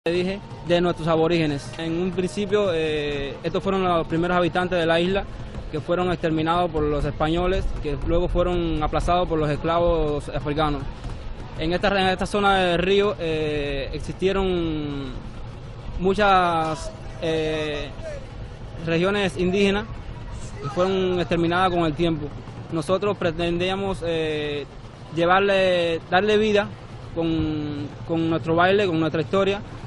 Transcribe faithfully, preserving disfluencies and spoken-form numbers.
Dije, de nuestros aborígenes. En un principio, eh, estos fueron los primeros habitantes de la isla que fueron exterminados por los españoles, que luego fueron aplazados por los esclavos africanos. En esta, en esta zona del río eh, existieron muchas eh, regiones indígenas que fueron exterminadas con el tiempo. Nosotros pretendíamos eh, llevarle, darle vida con, con nuestro baile, con nuestra historia,